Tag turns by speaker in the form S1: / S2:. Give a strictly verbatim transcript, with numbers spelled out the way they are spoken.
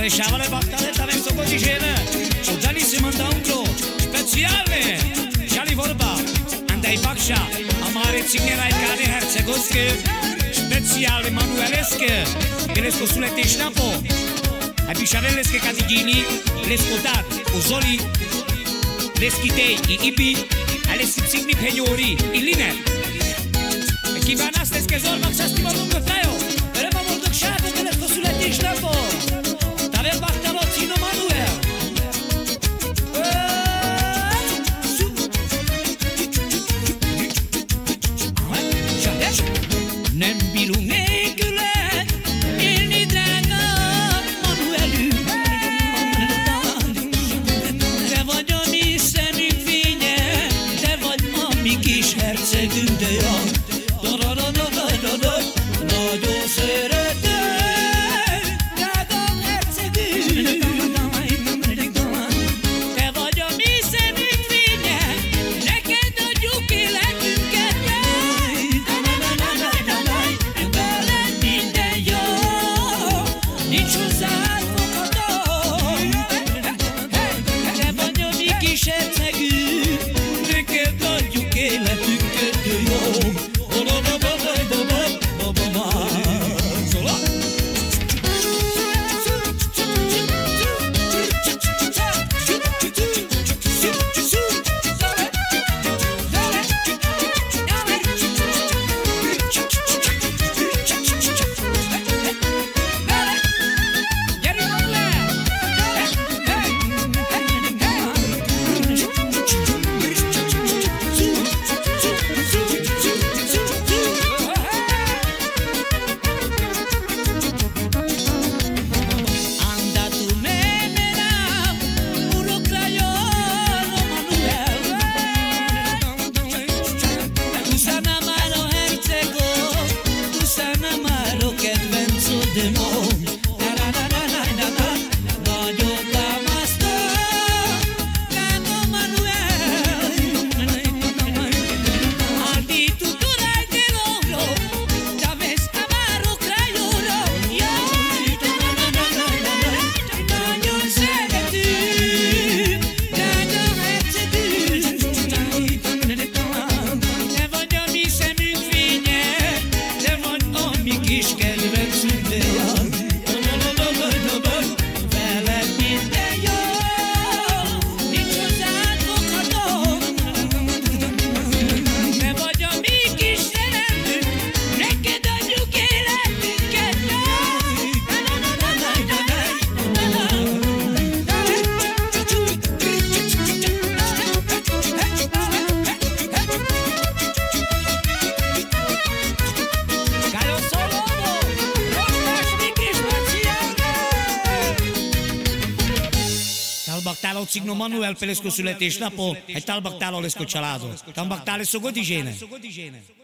S1: lasciava le battaglie verso Coticena, Gianni si manda un gro speciale, Gianni Vorba, Andai Bakša, Amare Cingera i Kane Hercegovske, speciale Manueleske, Belesko Sulete Šnapo, a Bišareleske Katigini, Lesko Dat, Ozoli, Leskitei i Ibi, Aleski Psigni Pegnori, i Line. Chi va a nastes che zorba c'è stimo lungo taio, veremo molto ksciato che Lesko Sulete Šnapo, Tave Baktalocino Manuel. Nem bírunk nélküle élni, drága Manuelű. Te vagy a mi szemünk fénye, te vagy a mi kis hercegünk, de jaj, nagyon szeretem, drága hercegünk. Te vagy a mi szemünk fénye, neked adjuk életünket, veled minden jó, nincs hozzád fogható. Te vagy a mi kis hercegünk, neked adjuk életünket, jó.
S2: Talbaktál Cigno Manuel pe Lesko születésnapon, egy talbaktál a Lesko családot. Talbaktál Lesko Coticena.